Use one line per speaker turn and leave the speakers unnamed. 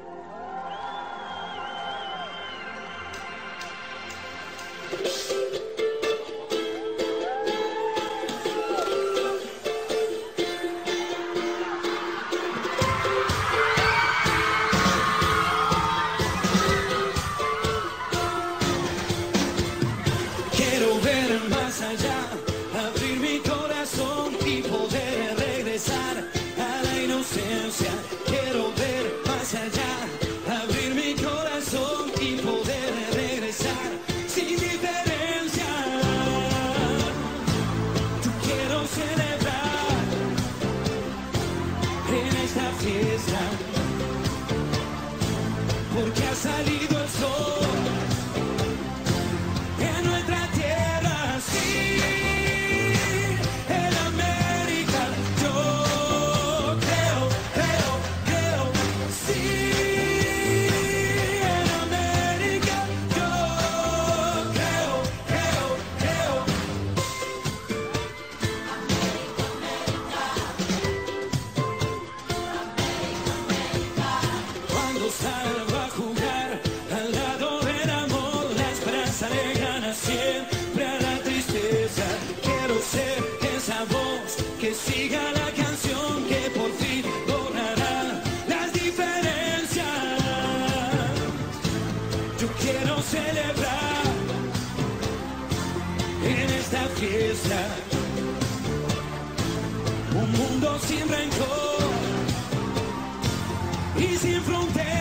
Quiero ver más allá, abrir mi corazón y poder regresar a la inocencia. Quiero ver más allá, abrir mi corazón y poder regresar sin diferencia. Yo quiero celebrar en esta fiesta, porque ha salido el sol. Salgo a jugar al lado del amor, la esperanza le gana siempre a la tristeza. Quiero ser esa voz que siga la canción, que por fin borrará las diferencias. Yo quiero celebrar en esta fiesta un mundo sin rencor y sin fronteras.